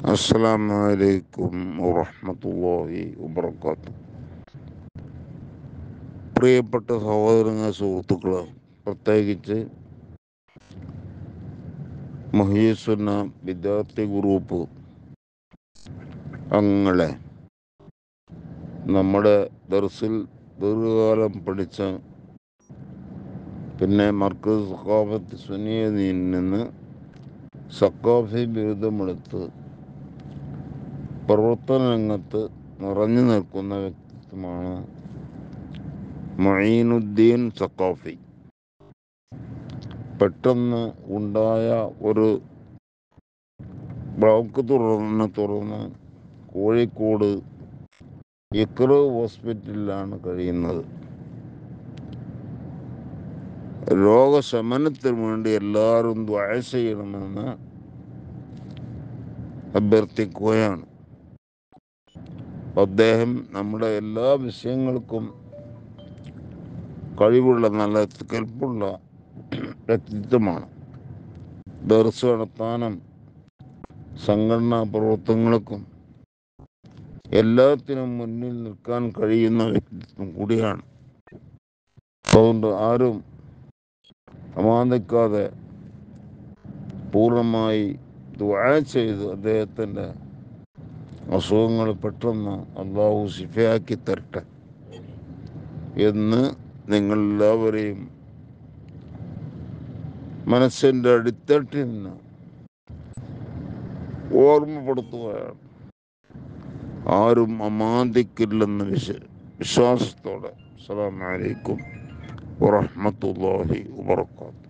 അസ്സലാമു അലൈക്കും വറഹ്മത്തുള്ളാഹി വബറകാതുഹു. പ്രിയപ്പെട്ട സഹോദരങ്ങൾ, സുഹൃത്തുക്കൾ, പ്രത്യേകിച്ച് മുഹ്യിസുന്ന വിദ്യാർത്ഥി ഗ്രൂപ്പ് അംഗങ്ങളെ, നമ്മുടെ ദർസിൽ ദീർഘകാലം പഠിച്ച, പിന്നെ മർക്കസ് സഖാഫത്ത് സുന്നിയയിൽ നിന്ന് സഖാഫി ബിരുദമെടുത്ത് പ്രവർത്തന രംഗത്ത് നിറഞ്ഞു നിൽക്കുന്ന വ്യക്തിത്വമാണ് മൊയ്നുദ്ദീൻ സഖാഫി. പെട്ടെന്ന് ഉണ്ടായ ഒരു ബ്ലോക്ക് തുടർന്ന് കോഴിക്കോട് ഇഖ്റ ഹോസ്പിറ്റലിലാണ് കഴിയുന്നത്. രോഗശമനത്തിന് വേണ്ടി എല്ലാവരും ദുആ ചെയ്യണമെന്ന് അഭ്യർത്ഥിക്കുകയാണ്. അദ്ദേഹം നമ്മുടെ എല്ലാ വിഷയങ്ങൾക്കും കഴിവുള്ള, നല്ല കെൽപ്പുള്ള വ്യക്തിത്വമാണ്. ദർസ് നടത്താനും സംഘടനാ പ്രവർത്തനങ്ങൾക്കും എല്ലാത്തിനും മുന്നിൽ നിൽക്കാൻ കഴിയുന്ന വ്യക്തിത്വം കൂടിയാണ്. അതുകൊണ്ട് ആരും അമാന്തിക്കാതെ പൂർണ്ണമായി ദുആ ചെയ്ത് അദ്ദേഹത്തിൻ്റെ അസുഖങ്ങൾ പെട്ടെന്ന് അള്ളാഹു ശിഫയാക്കി തരട്ടെ എന്ന് നിങ്ങളെല്ലാവരെയും മനസ്സിൻ്റെ അടിത്തട്ടിൽ നിന്ന് ഓർമ്മപ്പെടുത്തുകയാണ്. ആരും അമാന്തിക്കില്ലെന്ന വിശ്വാസത്തോടെ. അസ്സലാമു അലൈക്കും വറഹ്മത്തുള്ളാഹി വബറകാതുഹു.